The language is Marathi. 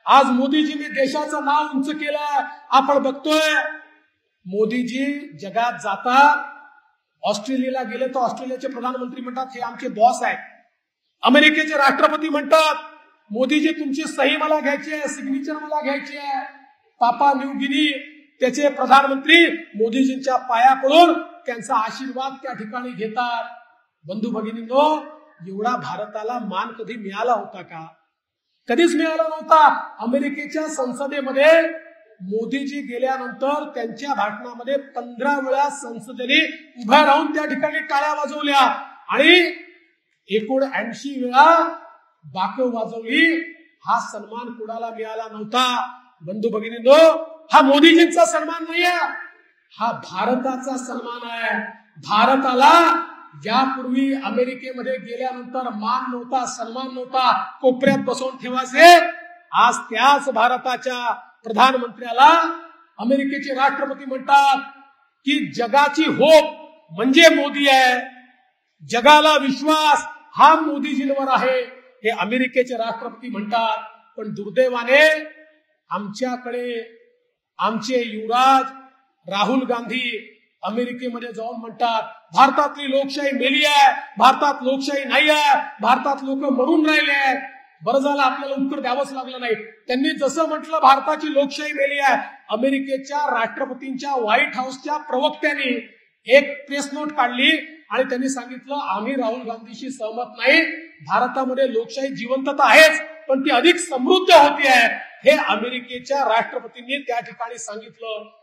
आज मोदीजींनी देशाचं नाव उंच केलं। आपण बघतोय मोदीजी जगात जातात, ऑस्ट्रेलियाला गेले तर ऑस्ट्रेलियाचे प्रधानमंत्री म्हणतात हे आमचे बॉस आहेत, अमेरिकेचे राष्ट्रपती म्हणतात मोदीजी तुमची सही मला घ्यायची आहे, सिग्नेचर मला घ्यायची आहे। पापा न्यू गिनी त्याचे प्रधानमंत्री मोदीजींच्या पायाकडून त्यांचा आशीर्वाद त्या ठिकाणी घेतात। बंधू भगिनींनो, एवढा भारताला मान कधी मिळाला होता का? कधीच मिळाला नव्हता। अमेरिकेच्या संसदेमध्ये मोदीजी गेल्यानंतर त्यांच्या भाषणामध्ये 15 वेळा संसदेने उभ्या राहून त्या ठिकाणी टाळ्या वाजवल्या आणि 79 वेळा बाकं वाजवली। हा सन्मान कुणाला मिळाला नव्हता। बंधू भगिनींनो, हा मोदीजींचा सन्मान नाहीये, हा भारताचा सन्मान आहे। भारताला यापूर्वी अमेरिकेमध्ये गेल्यानंतर मान नव्हता, सन्मान नव्हता, कोपऱ्यात बसवून ठेवायचे। आज त्याच भारताच्या प्रधानमंत्र्याला अमेरिकेचे राष्ट्रपती म्हणतात की जगाची होप म्हणजे मोदी आहे, जगाला विश्वास हा मोदीजींवर आहे, हे अमेरिकेचे राष्ट्रपती म्हणतात। पण दुर्दैवाने आमच्याकडे आमचे युवराज राहुल गांधी अमेरिकेमध्ये जाऊन म्हणतात भारतातली लोकशाही मेली आहे, भारतात लोकशाही नाही आहे, भारतात लोक मरून राहिले आहेत। बरं झालं आपल्याला उत्तर द्यावंच लागलं नाही। त्यांनी जसं म्हटलं भारताची लोकशाही मेली आहे, अमेरिकेच्या राष्ट्रपतींच्या व्हाईट हाऊसच्या प्रवक्त्यांनी एक प्रेस नोट काढली आणि त्यांनी सांगितलं आम्ही राहुल गांधीशी सहमत नाही, भारतामध्ये लोकशाही जिवंतता आहेच पण ती अधिक समृद्ध होती आहे, हे अमेरिकेच्या राष्ट्रपतींनी त्या ठिकाणी सांगितलं।